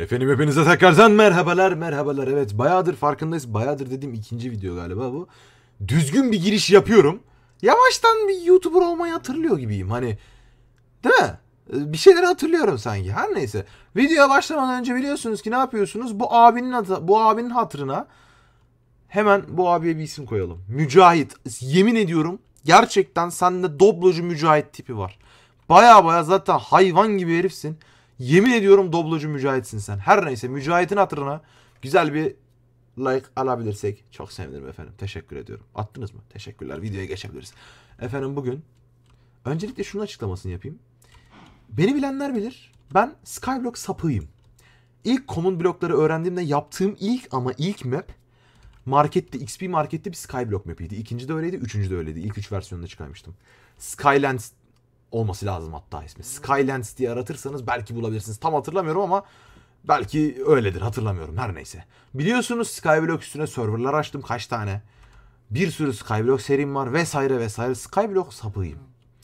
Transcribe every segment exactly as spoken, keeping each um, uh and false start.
Efendim hepinize tekrardan merhabalar merhabalar. Evet, bayağıdır farkındayız. Bayağıdır dediğim ikinci video galiba bu. Düzgün bir giriş yapıyorum. Yavaştan bir YouTuber olmayı hatırlıyor gibiyim. Hani değil mi? Bir şeyleri hatırlıyorum sanki. Her neyse. Videoya başlamadan önce biliyorsunuz ki ne yapıyorsunuz? Bu abinin adı, bu abinin hatırına hemen bu abiye bir isim koyalım. Mücahit. Yemin ediyorum gerçekten sende doblocu Mücahit tipi var. Baya baya zaten hayvan gibi herifsin. Yemin ediyorum doblocu Mücahit'sin sen. Her neyse, Mücahit'in hatırına güzel bir like alabilirsek çok sevinirim efendim. Teşekkür ediyorum. Attınız mı? Teşekkürler. Videoya geçebiliriz. Efendim bugün öncelikle şunun açıklamasını yapayım. Beni bilenler bilir. Ben Skyblock sapığıyım. İlk common blokları öğrendiğimde yaptığım ilk ama ilk map markette, X P markette bir Skyblock map'iydi. İkinci de öyleydi, üçüncü de öyleydi. İlk üç versiyonunda çıkarmıştım. Skylands olması lazım hatta ismi. Skylands diye aratırsanız belki bulabilirsiniz. Tam hatırlamıyorum ama belki öyledir, hatırlamıyorum. Her neyse. Biliyorsunuz Skyblock üstüne serverlar açtım kaç tane. Bir sürü Skyblock serim var vesaire vesaire. Skyblock sapığıyım.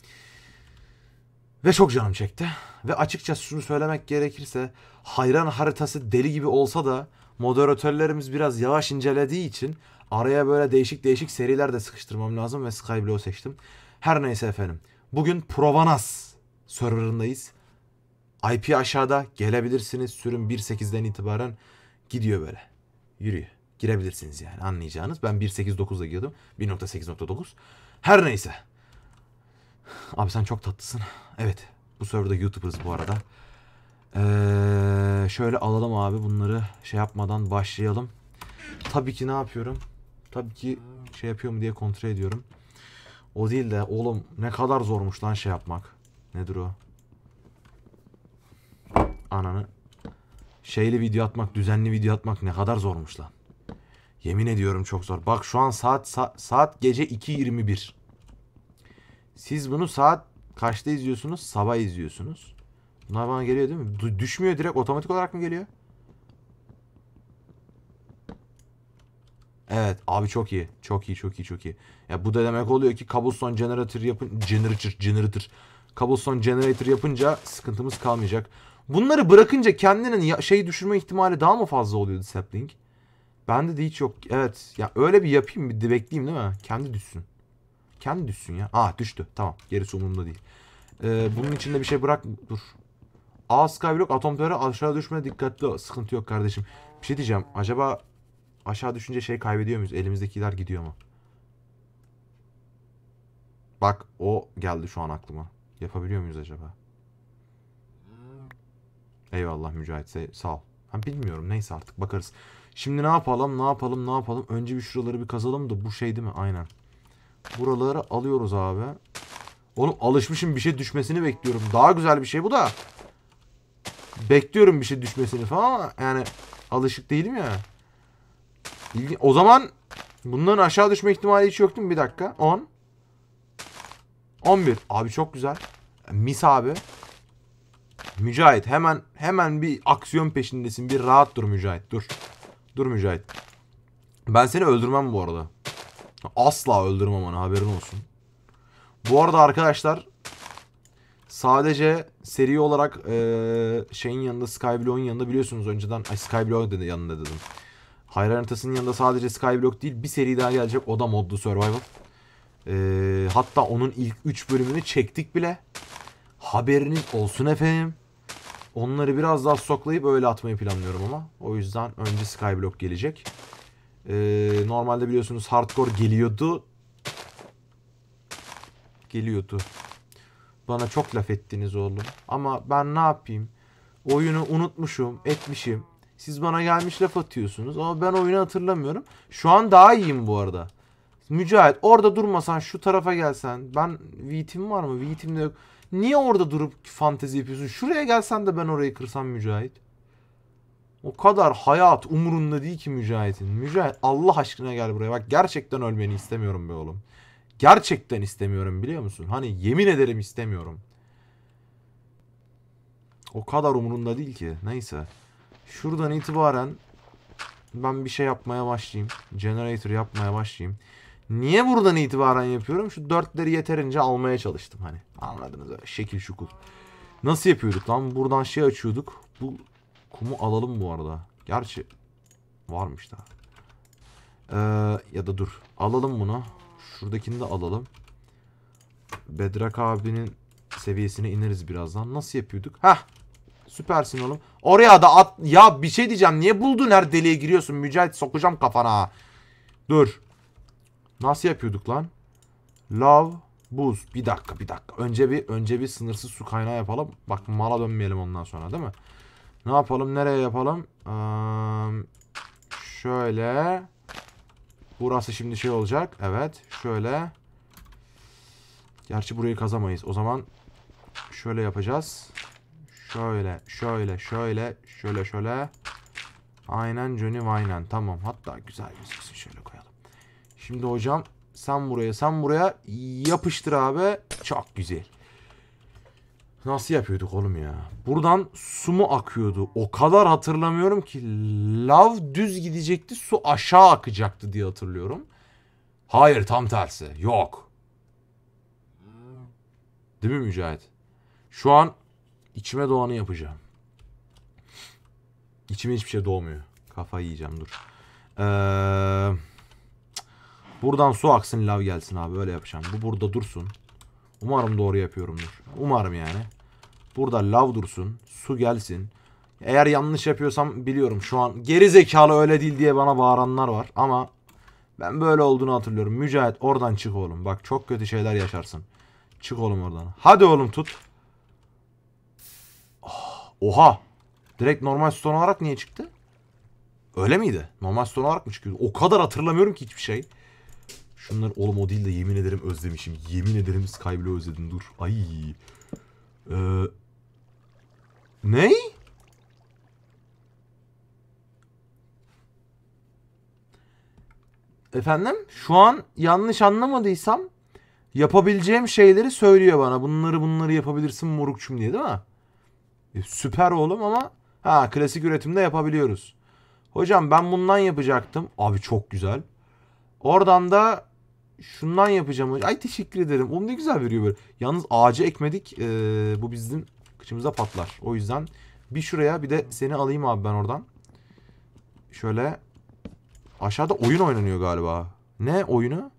Ve çok canım çekti. Ve açıkçası şunu söylemek gerekirse hayran haritası deli gibi olsa da moderatörlerimiz biraz yavaş incelediği için araya böyle değişik değişik seriler de sıkıştırmam lazım ve Skyblock'u seçtim. Her neyse efendim. Bugün Provanas serverındayız. I P aşağıda, gelebilirsiniz. Sürüm bir nokta sekizden itibaren gidiyor böyle. Yürüyor. Girebilirsiniz yani, anlayacağınız. Ben bir nokta sekiz dokuzda girdim. bir nokta sekiz nokta dokuz. Her neyse. Abi sen çok tatlısın. Evet. Bu serverda YouTuber'ız bu arada. Ee, şöyle alalım abi bunları. Şey yapmadan başlayalım. Tabii ki ne yapıyorum? Tabii ki şey yapıyor mu diye kontrol ediyorum. O değil de oğlum ne kadar zormuş lan şey yapmak. Nedir o? Ananı. Şeyli video atmak, düzenli video atmak ne kadar zormuş lan. Yemin ediyorum çok zor. Bak şu an saat sa saat gece iki yirmi bir. Siz bunu saat kaçta izliyorsunuz? Sabah izliyorsunuz. Bunlar bana geliyor değil mi? D düşmüyor, direkt otomatik olarak mı geliyor? Evet abi, çok iyi. Çok iyi, çok iyi, çok iyi. Ya bu da demek oluyor ki cobblestone generator yapın generator generator. Cobblestone generator yapınca sıkıntımız kalmayacak. Bunları bırakınca kendinin şey düşürme ihtimali daha mı fazla oluyordu sapling? Bende de hiç yok. Evet. Ya öyle bir yapayım, bir de bekleyeyim değil mi? Kendi düşsün. Kendi düşsün ya. Aa düştü. Tamam. Gerisi umurumda değil. Ee, bunun içinde bir şey bırak. Dur. Aa Skyblock atomları aşağı düşmeye dikkatli ol. Sıkıntı yok kardeşim. Bir şey diyeceğim. Acaba aşağı düşünce şey kaybediyor muyuz? Elimizdekiler gidiyor mu? Bak o geldi şu an aklıma. Yapabiliyor muyuz acaba? Eyvallah Mücahit, sağ ol. Ben bilmiyorum, neyse artık bakarız. Şimdi ne yapalım ne yapalım ne yapalım. Önce bir şuraları bir kazalım da bu şey değil mi? Aynen. Buraları alıyoruz abi. Oğlum alışmışım bir şey düşmesini bekliyorum. Daha güzel bir şey bu da. Bekliyorum bir şey düşmesini falan ama yani alışık değilim ya. İlgi... O zaman bunların aşağı düşme ihtimali hiç yok değil mi? Bir dakika. on. on bir. Abi çok güzel. Mis abi. Mücahit hemen hemen bir aksiyon peşindesin. Bir rahat dur Mücahit. Dur. Dur Mücahit. Ben seni öldürmem bu arada. Asla öldürmem, ona haberin olsun. Bu arada arkadaşlar sadece seri olarak ee, şeyin yanında, Skyblock'un yanında biliyorsunuz önceden, ay Skyblock'un dedi yanında dedim. Hayran haritasının yanında sadece Skyblock değil bir seri daha gelecek, o da modlu survival. Ee, hatta onun ilk üç bölümünü çektik bile. Haberiniz olsun efendim. Onları biraz daha stoklayıp öyle atmayı planlıyorum ama. O yüzden önce Skyblock gelecek. Ee, normalde biliyorsunuz hardcore geliyordu. Geliyordu. Bana çok laf ettiniz oğlum. Ama ben ne yapayım? Oyunu unutmuşum, etmişim. Siz bana gelmiş laf atıyorsunuz ama ben oyunu hatırlamıyorum. Şu an daha iyiyim bu arada. Mücahit orada durmasan şu tarafa gelsen. Ben V'tim var mı? V'tim de yok. Niye orada durup fantezi yapıyorsun? Şuraya gelsen de ben orayı kırsam Mücahit. O kadar hayat umurunda değil ki Mücahit'in. Mücahit Allah aşkına gel buraya. Bak gerçekten ölmeni istemiyorum be oğlum. Gerçekten istemiyorum, biliyor musun? Hani yemin ederim istemiyorum. O kadar umurunda değil ki. Neyse. Şuradan itibaren ben bir şey yapmaya başlayayım. Generator yapmaya başlayayım. Niye buradan itibaren yapıyorum? Şu dörtleri yeterince almaya çalıştım hani. Anladınız öyle şekil şukul. Nasıl yapıyorduk lan? Buradan şey açıyorduk. Bu kumu alalım bu arada. Gerçi varmış daha. Ee, ya da dur. Alalım bunu. Şuradakini de alalım. Bedrock abinin seviyesine ineriz birazdan. Nasıl yapıyorduk? Hah. Süpersin oğlum. Oraya da at. Ya bir şey diyeceğim. Niye buldun her deliğe giriyorsun? Mücahit sokacağım kafana. Dur. Nasıl yapıyorduk lan? Love, buz. Bir dakika bir dakika. Önce bir önce bir sınırsız su kaynağı yapalım. Bak mala dönmeyelim ondan sonra değil mi? Ne yapalım? Nereye yapalım? Ee, şöyle. Burası şimdi şey olacak. Evet. Şöyle. Gerçi burayı kazamayız. O zaman şöyle yapacağız. Şöyle, şöyle, şöyle, şöyle, şöyle. Aynen Johnny aynen. Tamam. Hatta güzel gözüksün. Şöyle koyalım. Şimdi hocam sen buraya, sen buraya yapıştır abi. Çok güzel. Nasıl yapıyorduk oğlum ya? Buradan su mu akıyordu? O kadar hatırlamıyorum ki. Lav düz gidecekti, su aşağı akacaktı diye hatırlıyorum. Hayır, tam tersi. Yok. Değil mi Mücahit? Şu an içime doğanı yapacağım. İçime hiçbir şey doğmuyor. Kafayı yiyeceğim dur. Ee, buradan su aksın, lav gelsin abi. Öyle yapacağım. Bu burada dursun. Umarım doğru yapıyorumdur. Umarım yani. Burada lav dursun. Su gelsin. Eğer yanlış yapıyorsam biliyorum. Şu an geri zekalı öyle değil diye bana bağıranlar var. Ama ben böyle olduğunu hatırlıyorum. Mücahit oradan çık oğlum. Bak çok kötü şeyler yaşarsın. Çık oğlum oradan. Hadi oğlum tut. Oh, oha. Direkt normal stone olarak niye çıktı? Öyle miydi? Normal stone olarak mı çıkıyordu? O kadar hatırlamıyorum ki hiçbir şey. Şunlar oğlum o değil de yemin ederim özlemişim. Yemin ederim Skyblock'u özledim. Dur. Ay. Ee, ne? Efendim? Şu an yanlış anlamadıysam yapabileceğim şeyleri söylüyor bana. Bunları bunları yapabilirsin morukçum diye değil mi? E, süper oğlum ama ha klasik üretimde yapabiliyoruz. Hocam ben bundan yapacaktım. Abi çok güzel. Oradan da şundan yapacağım. Ay teşekkür ederim. Oğlum ne güzel veriyor böyle. Yalnız ağacı ekmedik. Ee, bu bizim kıçımıza patlar. O yüzden bir şuraya bir de seni alayım abi ben oradan. Şöyle. Aşağıda oyun oynanıyor galiba. Ne oyunu?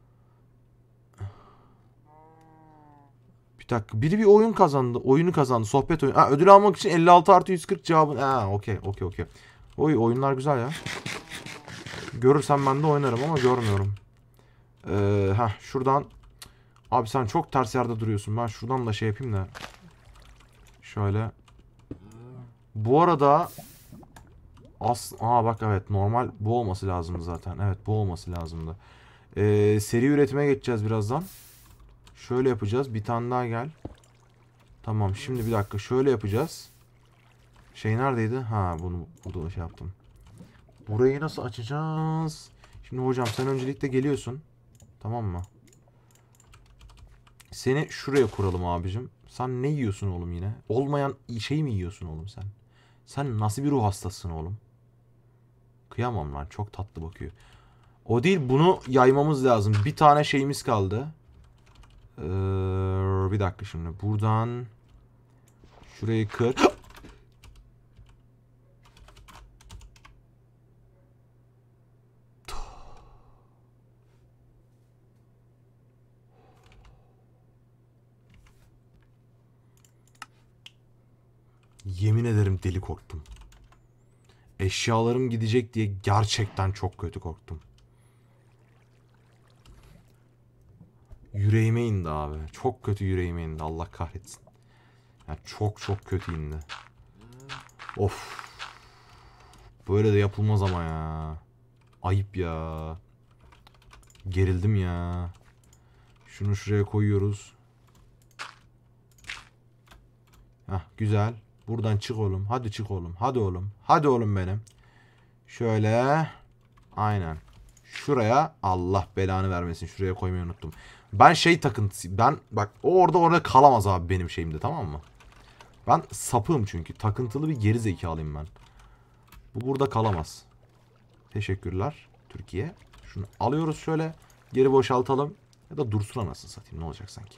Bir dakika. Biri bir oyun kazandı. Oyunu kazandı. Sohbet oyunu. Ha, ödül almak için elli altı artı yüz kırk cevabın. Ha okey okey okey. Oy oyunlar güzel ya. Görürsem ben de oynarım ama görmüyorum. Ee, heh, şuradan. Abi sen çok ters yerde duruyorsun. Ben şuradan da şey yapayım da. Şöyle. Bu arada as Aa bak evet normal bu olması lazımdı zaten. Evet bu olması lazımdı. Ee, seri üretime geçeceğiz birazdan. Şöyle yapacağız. Bir tane daha gel. Tamam şimdi bir dakika şöyle yapacağız. Şey neredeydi? Ha bunu burada şey yaptım. Burayı nasıl açacağız? Şimdi hocam sen öncelikle geliyorsun. Tamam mı? Seni şuraya kuralım abicim. Sen ne yiyorsun oğlum yine? Olmayan şey mi yiyorsun oğlum sen? Sen nasıl bir ruh hastasısın oğlum? Kıyamam lan. Çok tatlı bakıyor. O değil bunu yaymamız lazım. Bir tane şeyimiz kaldı. Ee, bir dakika şimdi. Buradan şurayı kır. Yemin ederim deli korktum. Eşyalarım gidecek diye gerçekten çok kötü korktum. Yüreğime indi abi. Çok kötü yüreğime indi. Allah kahretsin. Yani çok çok kötü indi. Of. Böyle de yapılmaz ama ya. Ayıp ya. Gerildim ya. Şunu şuraya koyuyoruz. Hah güzel. Buradan çık oğlum. Hadi çık oğlum. Hadi oğlum. Hadi oğlum benim. Şöyle. Aynen. Şuraya Allah belanı vermesin. Şuraya koymayı unuttum. Ben şey takıntısı. Ben bak o orada orada kalamaz abi benim şeyimde tamam mı? Ben sapığım çünkü. Takıntılı bir geri zekalıyım ben. Bu burada kalamaz. Teşekkürler Türkiye. Şunu alıyoruz şöyle. Geri boşaltalım. Ya da dursun anasını satayım. Ne olacak sanki.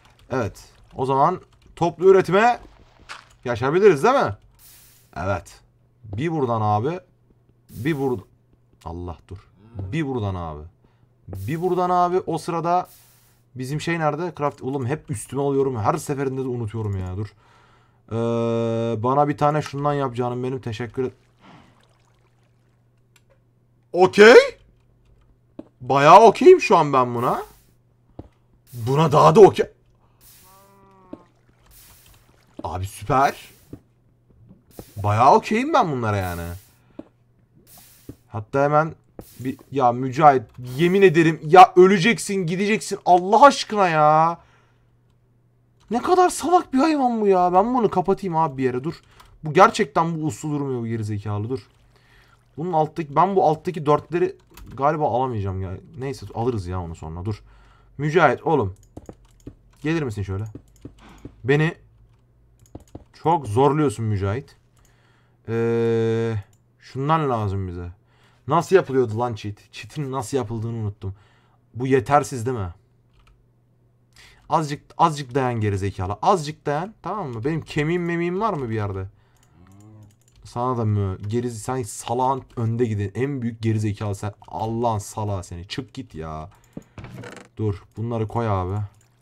Evet. O zaman toplu üretime yaşayabiliriz değil mi? Evet. Bir buradan abi. Bir buradan. Allah dur. Bir buradan abi. Bir buradan abi. O sırada bizim şey nerede? Craft. Oğlum hep üstüme alıyorum. Her seferinde de unutuyorum ya. Dur. Ee, bana bir tane şundan yap canım benim. Teşekkür et. Okey. Bayağı okeyim şu an ben buna. Buna daha da okey. Abi süper. Bayağı okeyim ben bunlara yani. Hatta hemen bir ya Mücahit yemin ederim ya öleceksin gideceksin Allah aşkına ya. Ne kadar salak bir hayvan bu ya. Ben bunu kapatayım abi bir yere dur. Bu gerçekten bu uslu durmuyor bu gerizekalı dur. Bunun alttaki ben bu alttaki dörtleri galiba alamayacağım ya. Neyse alırız ya onu sonra dur. Mücahit oğlum. Gelir misin şöyle? Beni çok zorluyorsun Mücahit. Ee, şundan lazım bize. Nasıl yapılıyordu lan cheat? Cheat'in nasıl yapıldığını unuttum. Bu yetersiz değil mi? Azıcık azıcık dayan gerizekalı. Azıcık dayan tamam mı? Benim kemiğim memiğim var mı bir yerde? Sana da mı? Geri, sen salağın önde gidin. En büyük gerizekalı sen. Allah'ın salağı seni. Çık git ya. Dur. Bunları koy abi.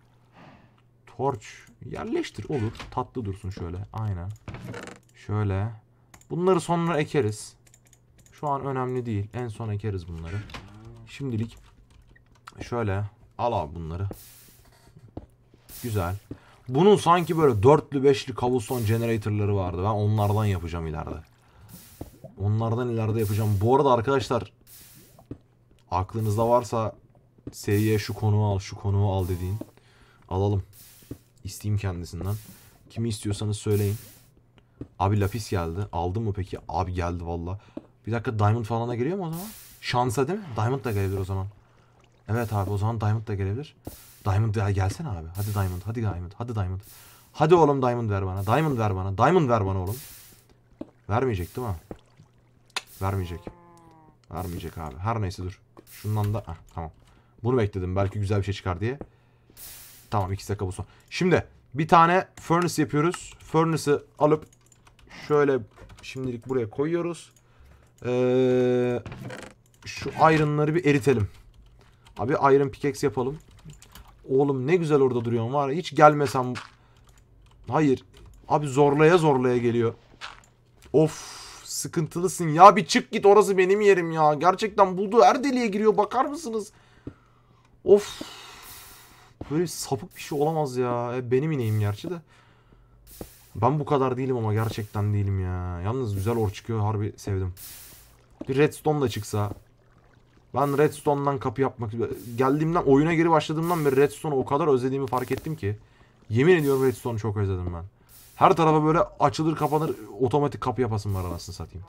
Torç. Yerleştir. Olur. Tatlı dursun şöyle. Aynen. Şöyle. Bunları sonra ekeriz. Şu an önemli değil. En son ekeriz bunları. Şimdilik şöyle. Al abi bunları. Güzel. Bunun sanki böyle dörtlü beşli cobblestone generator'ları vardı. Ben onlardan yapacağım ileride. Onlardan ileride yapacağım. Bu arada arkadaşlar aklınızda varsa S'ye şu konuğu al, şu konuğu al dediğin alalım. İsteyeyim kendisinden. Kimi istiyorsanız söyleyin. Abi lapis geldi. Aldın mı peki? Abi geldi valla. Bir dakika diamond falan da geliyor mu o zaman? Şansa değil mi? Diamond da gelebilir o zaman. Evet abi o zaman diamond da gelebilir. Diamond ya gelsene abi. Hadi diamond. Hadi diamond. Hadi diamond. Hadi oğlum diamond ver bana. Diamond ver bana. Diamond ver bana oğlum. Vermeyecek değil mi? Vermeyecek. Vermeyecek abi. Her neyse dur. Şundan da. Heh, tamam. Bunu bekledim. Belki güzel bir şey çıkar diye. Tamam iki dakika bu son. Şimdi bir tane furnace yapıyoruz. Furnace'ı alıp şöyle şimdilik buraya koyuyoruz. Ee, şu iron'ları bir eritelim. Abi iron pickaxe yapalım. Oğlum ne güzel orada duruyorsun var ya. Hiç gelmesem. Hayır. Abi zorlaya zorlaya geliyor. Of sıkıntılısın ya. Bir çık git orası benim yerim ya. Gerçekten bulduğu her deliğe giriyor. Bakar mısınız? Of. Böyle sapık bir şey olamaz ya. E, benim ineğim gerçi de. Ben bu kadar değilim ama gerçekten değilim ya. Yalnız güzel or çıkıyor. Harbi sevdim. Bir redstone da çıksa. Ben redstone'dan kapı yapmak... Geldiğimden, oyuna geri başladığımdan beri redstone'u o kadar özlediğimi fark ettim ki. Yemin ediyorum redstone'u çok özledim ben. Her tarafa böyle açılır kapanır otomatik kapı yapasım var anasını satayım.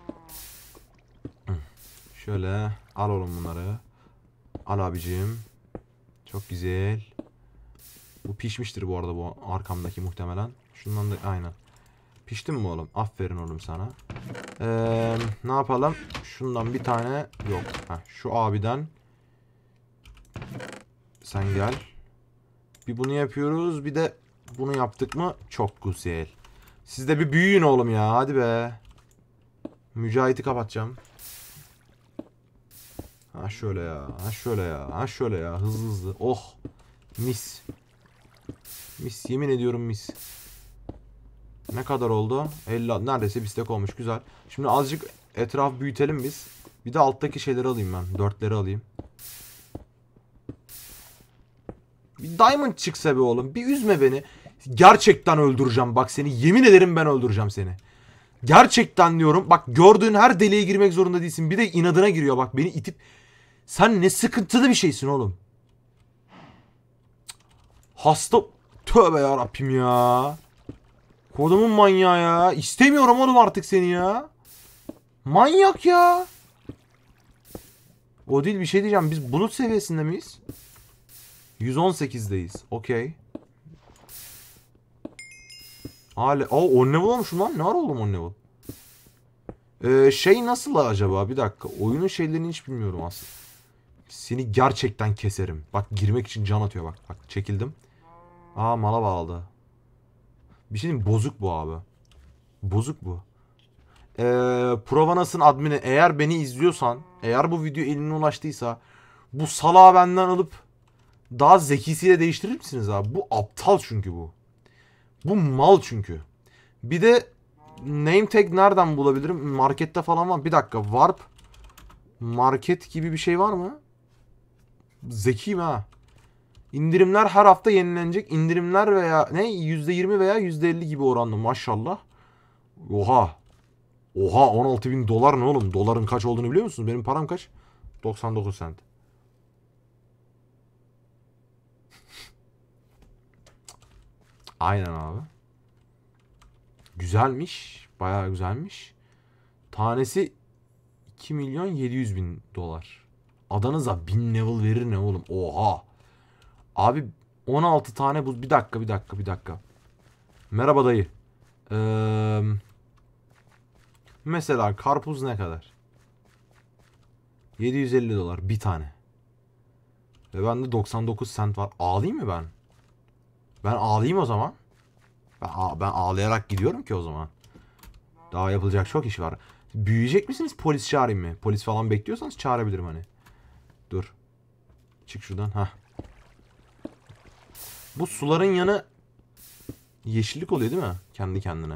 Şöyle al oğlum bunları. Al abicim. Çok güzel. Bu pişmiştir bu arada bu arkamdaki muhtemelen. Şundan da aynen. Piştin mi oğlum? Aferin oğlum sana. Ee, ne yapalım? Şundan bir tane yok. Heh, şu abiden. Sen gel. Bir bunu yapıyoruz. Bir de bunu yaptık mı? Çok güzel. Siz de bir büyüyün oğlum ya. Hadi be. Mücahit'i kapatacağım. Ha şöyle ya. Ha şöyle ya. Ha şöyle ya. Hızlı hızlı. Oh. Mis. Mis. Yemin ediyorum mis. Ne kadar oldu? elli. Neredeyse bir stek olmuş. Güzel. Şimdi azıcık etraf büyütelim biz. Bir de alttaki şeyleri alayım ben. Dörtleri alayım. Bir diamond çıksa be oğlum. Bir üzme beni. Gerçekten öldüreceğim. Bak seni. Yemin ederim ben öldüreceğim seni. Gerçekten diyorum. Bak gördüğün her deliğe girmek zorunda değilsin. Bir de inadına giriyor. Bak beni itip. Sen ne sıkıntılı bir şeysin oğlum. Hasta. Tövbe yarabbim ya. Kodumun manyağı ya. İstemiyorum oğlum artık seni ya. Manyak ya. O değil bir şey diyeceğim. Biz bulut seviyesinde miyiz? yüz on sekizdeyiz. Okey. Hala. Aa on level olmuşum lan. Ne ara oldum on level? Ee, şey nasıl acaba? Bir dakika. Oyunun şeylerini hiç bilmiyorum aslında. Seni gerçekten keserim. Bak girmek için can atıyor bak. Bak çekildim. Aa mala bağladı. Bir şey diyeyim bozuk bu abi. Bozuk bu. Ee, Provanas'ın admini, eğer beni izliyorsan, eğer bu video eline ulaştıysa bu salağı benden alıp daha zekisiyle değiştirir misiniz abi? Bu aptal çünkü bu. Bu mal çünkü. Bir de name tag nereden bulabilirim? Markette falan var. Bir dakika. Warp market gibi bir şey var mı? Zekiyim ha. İndirimler her hafta yenilenecek. İndirimler veya ne? yüzde yirmi veya yüzde elli gibi oranlı. Maşallah. Oha. Oha on altı bin dolar ne oğlum? Doların kaç olduğunu biliyor musunuz? Benim param kaç? doksan dokuz sent. Aynen abi. Güzelmiş. Bayağı güzelmiş. Tanesi iki milyon yedi yüz bin dolar. Adanıza bin level verir ne oğlum? Oha. Abi on altı tane buz. Bir dakika bir dakika bir dakika. Merhaba dayı. Ee, mesela karpuz ne kadar? yedi yüz elli dolar bir tane. Ve bende doksan dokuz sent var. Ağlayayım mı ben? Ben ağlayayım o zaman. Ben, ben ağlayarak gidiyorum ki o zaman. Daha yapılacak çok iş var. Büyüyecek misiniz? Polis çağırayım mı? Polis falan bekliyorsanız çağırabilirim hani. Dur. Çık şuradan. Hah. Bu suların yanı yeşillik oluyor değil mi? Kendi kendine.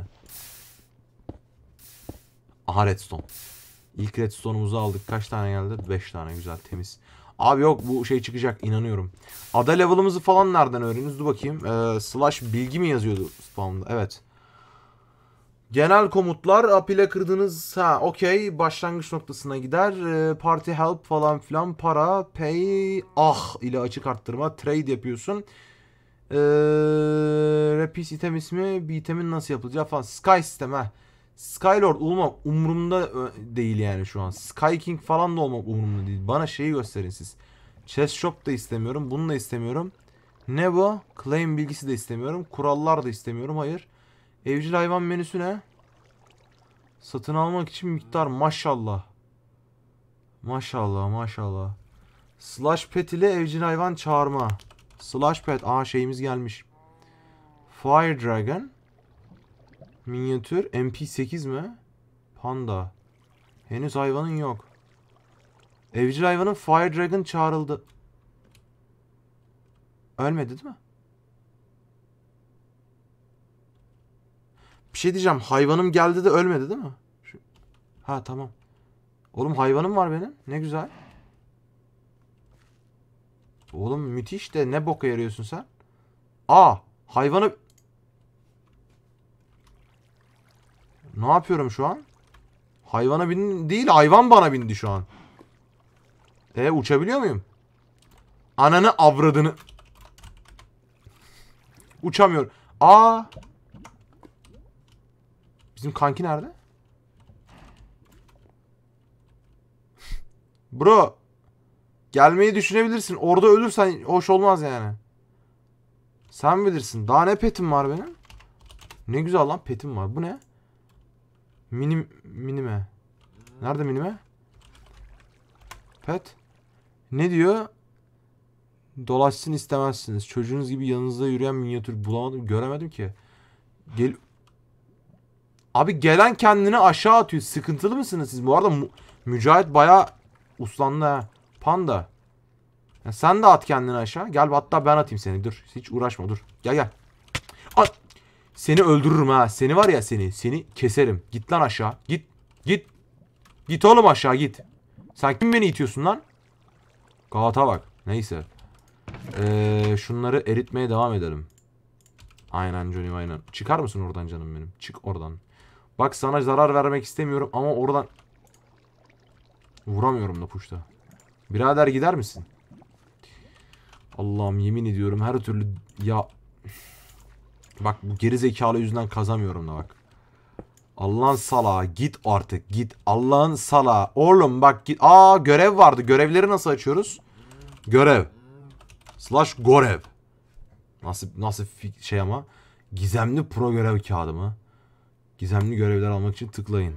Aha redstone. İlk redstone'umuzu aldık. Kaç tane geldi? beş tane. Güzel, temiz. Abi yok, bu şey çıkacak, inanıyorum. Ada level'ımızı falan nereden öğreniyoruz? Dur bakayım. Ee, slash bilgi mi yazıyordu spawn'da? Evet. Genel komutlar. Apile kırdığınız, ha okey, başlangıç noktasına gider. Ee, party help falan filan. Para, pay, ah ile açık arttırma. Trade yapıyorsun. Ee, Repeat item ismi. Bir itemin nasıl yapılacağı falan. Sky sistem ha. Skylord olmak umurumda değil yani şu an. Sky King falan da olmak umurumda değil. Bana şeyi gösterin siz. Chest shop da istemiyorum. Bunu da istemiyorum. Ne bu? Claim bilgisi de istemiyorum. Kurallar da istemiyorum. Hayır. Evcil hayvan menüsü ne? Satın almak için miktar, maşallah. Maşallah maşallah. Slash pet ile evcil hayvan çağırma. Slash pet. Aa şeyimiz gelmiş. Fire Dragon. Minyatür. M P sekiz mi? Panda. Henüz hayvanın yok. Evcil hayvanın Fire Dragon çağrıldı. Ölmedi değil mi? Bir şey diyeceğim. Hayvanım geldi de ölmedi değil mi? Şu... Ha tamam. Oğlum hayvanım var benim. Ne güzel. Oğlum müthiş de ne boka yarıyorsun sen? Aa, hayvanı... Ne yapıyorum şu an? Hayvana bin değil, hayvan bana bindi şu an. E uçabiliyor muyum? Ananı avradını. Uçamıyor. Aa. Bizim kanki nerede? Bro. Gelmeyi düşünebilirsin. Orada ölürsen hoş olmaz yani. Sen bilirsin. Daha ne petim var benim? Ne güzel lan petim var. Bu ne? Minim, minime. Nerede minime? Pet. Ne diyor? Dolaşsın istemezsiniz. Çocuğunuz gibi yanınızda yürüyen minyatür bulamadım. Göremedim ki. Gel. Abi gelen kendini aşağı atıyor. Sıkıntılı mısınız siz? Bu arada Mu Mücahit bayağı uslandı ha. Panda. Ya sen de at kendini aşağı. Gel hatta ben atayım seni. Dur. Hiç uğraşma dur. Gel gel. At. Seni öldürürüm ha. Seni var ya seni. Seni keserim. Git lan aşağı. Git. Git. Git oğlum aşağı git. Sen kim beni itiyorsun lan? Galata bak. Neyse. Ee, şunları eritmeye devam edelim. Aynen Johnny aynen. Çıkar mısın oradan canım benim? Çık oradan. Bak sana zarar vermek istemiyorum ama oradan... Vuramıyorum da puşta. Birader gider misin? Allah'ım yemin ediyorum her türlü... Ya... Bak bu geri zekalı yüzünden kazamıyorum da bak. Allah'ın salağı git artık git. Allah'ın salağı. Oğlum bak git. Aa görev vardı. Görevleri nasıl açıyoruz? Görev. Slash görev. Nasıl nasıl şey ama. Gizemli pro görev kağıdı mı? Gizemli görevler almak için tıklayın.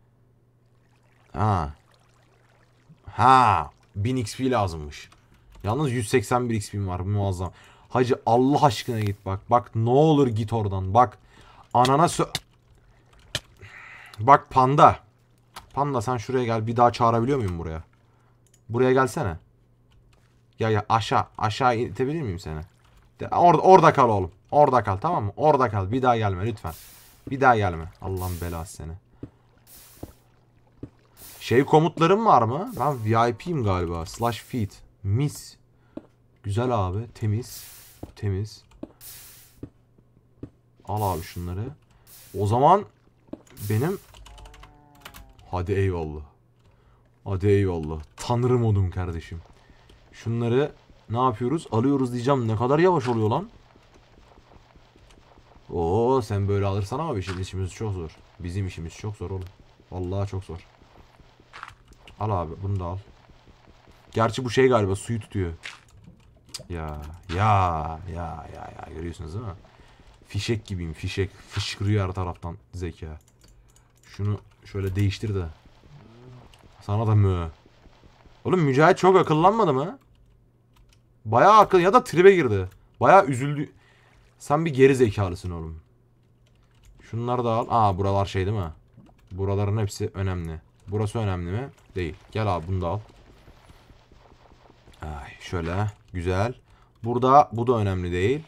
Ha. Ha. bin X P lazımmış. Yalnız yüz seksen bir X P'm var. Muazzam. Hacı Allah aşkına git bak. Bak ne olur git oradan. Bak. Anana sö... Bak panda. Panda sen şuraya gel. Bir daha çağırabiliyor muyum buraya? Buraya gelsene. Ya ya aşağı aşağı itebilir miyim seni? De, orada orada kal oğlum. Orada kal, tamam mı? Orada kal. Bir daha gelme lütfen. Bir daha gelme. Allah'ın belası seni. Şey komutlarım var mı? Ben V I P'yim galiba. Slash feed. Mis. Güzel abi. Temiz. Temiz. Al abi şunları. O zaman benim... Hadi eyvallah. Hadi eyvallah. Tanrı modum kardeşim. Şunları ne yapıyoruz? Alıyoruz diyeceğim. Ne kadar yavaş oluyor lan. Oo sen böyle alırsan ama bizim işimiz çok zor. Bizim işimiz çok zor oğlum. Vallahi çok zor. Al abi bunu da al. Gerçi bu şey galiba suyu tutuyor. Ya ya ya ya ya görüyorsunuz değil mi? Fişek gibiyim, fişek. Fışkırıyor her taraftan zeka. Şunu şöyle değiştir de. Sana da mı? Oğlum Mücahit çok akıllanmadı mı? Bayağı akıl ya da tribe girdi. Bayağı üzüldü. Sen bir geri zekalısın oğlum. Şunları da al. Aa buralar şey değil mi? Buraların hepsi önemli. Burası önemli mi? Değil. Gel abi bunu da al. Ay şöyle güzel. Burada bu da önemli değil.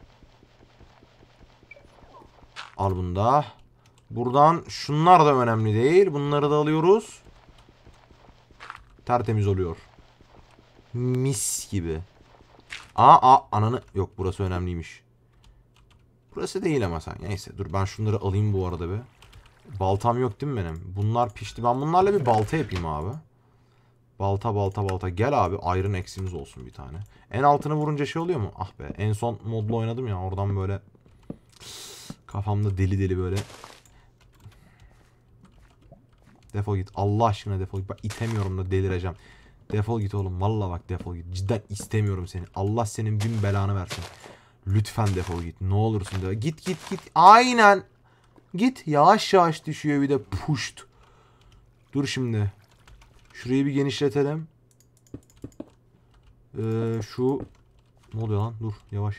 Al bunu da. Buradan şunlar da önemli değil. Bunları da alıyoruz. Tertemiz oluyor. Mis gibi. Aa, aa ananı. Yok burası önemliymiş. Burası değil ama sen. Neyse dur ben şunları alayım bu arada bir. Baltam yok değil mi benim? Bunlar pişti. Ben bunlarla bir balta yapayım abi. Balta balta balta. Gel abi iron eksimiz olsun bir tane. En altını vurunca şey oluyor mu? Ah be en son modla oynadım ya oradan böyle. Kafamda deli deli böyle. Defol git. Allah aşkına defol git. Bak itemiyorum da delireceğim. Defol git oğlum. Vallahi bak defol git. Cidden istemiyorum seni. Allah senin bin belanı versin. Lütfen defol git. Ne olursun de. Git git git. Aynen. Git. Yavaş yavaş düşüyor bir de. Puşt. Dur şimdi. Şurayı bir genişletelim. Ee, şu. Ne oluyor lan? Dur. Yavaş.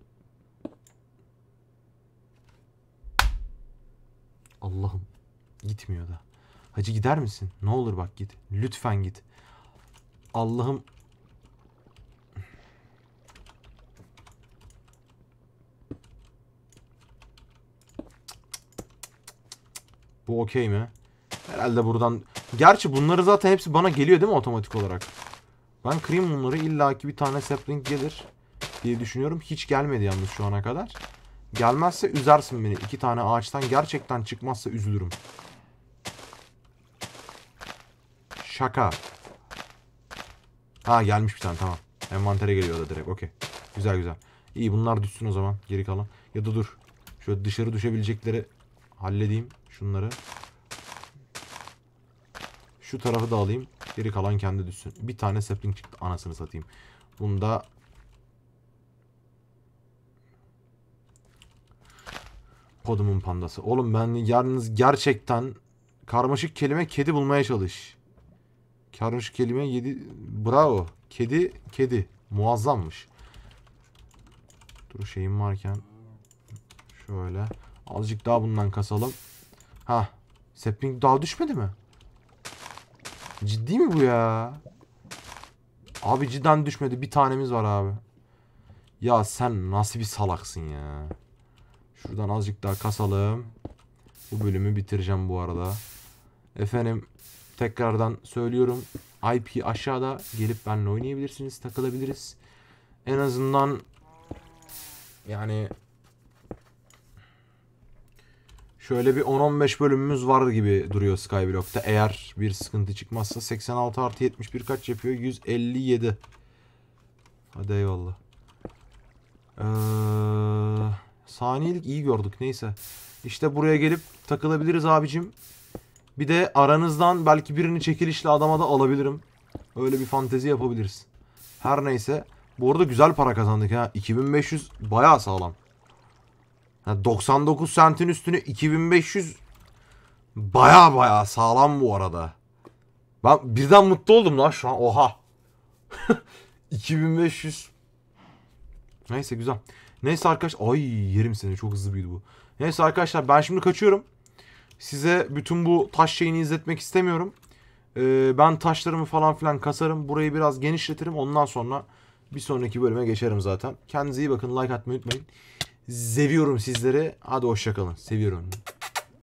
Allah'ım. Gitmiyor da. Hacı gider misin? Ne olur bak git. Lütfen git. Allah'ım. Bu okey mi? Herhalde buradan... Gerçi bunları zaten hepsi bana geliyor değil mi otomatik olarak? Ben kırayım bunları. İllaki bir tane sapling gelir diye düşünüyorum. Hiç gelmedi yalnız şu ana kadar. Gelmezse üzersin beni. İki tane ağaçtan gerçekten çıkmazsa üzülürüm. Şaka. Ha gelmiş bir tane tamam. Envantere geliyor da direkt okey. Güzel güzel. İyi bunlar düşsün o zaman geri kalan. Ya da dur. Şöyle dışarı düşebilecekleri halledeyim şunları. Şu tarafı da alayım. Geri kalan kendi düşsün. Bir tane sapling çıktı anasını satayım. Bunda kodumun pandası. Oğlum ben yalnız gerçekten karmaşık kelime kedi bulmaya çalış. Karmaşık kelime yedi. Bravo. Kedi kedi. Muazzammış. Dur şeyim varken. Şöyle. Azıcık daha bundan kasalım. Ha. Sapling daha düşmedi mi? Ciddi mi bu ya? Abi cidden düşmedi. Bir tanemiz var abi. Ya sen nasıl bir salaksın ya. Şuradan azıcık daha kasalım. Bu bölümü bitireceğim bu arada. Efendim tekrardan söylüyorum. I P aşağıda gelip benimle oynayabilirsiniz. Takılabiliriz. En azından yani şöyle bir on on beş bölümümüz var gibi duruyor Skyblock'ta. Eğer bir sıkıntı çıkmazsa seksen altı artı yetmiş bir kaç yapıyor? yüz elli yedi. Hadi eyvallah. Ee, saniyelik iyi gördük. Neyse. İşte buraya gelip takılabiliriz abicim. Bir de aranızdan belki birini çekilişle adama da alabilirim. Öyle bir fantezi yapabiliriz. Her neyse. Bu arada güzel para kazandık ha. iki bin beş yüz bayağı sağlam. Yani doksan dokuz sentin üstüne iki bin beş yüz baya baya sağlam bu arada. Ben birden mutlu oldum lan şu an. Oha. iki bin beş yüz. Neyse güzel. Neyse arkadaşlar. Ay yerim seni. Çok hızlı büyüdü bu. Neyse arkadaşlar ben şimdi kaçıyorum. Size bütün bu taş şeyini izletmek istemiyorum. Ee, ben taşlarımı falan filan kasarım. Burayı biraz genişletirim. Ondan sonra bir sonraki bölüme geçerim zaten. Kendinize iyi bakın. Like atmayı unutmayın. Seviyorum sizleri. Hadi hoşçakalın. Seviyorum.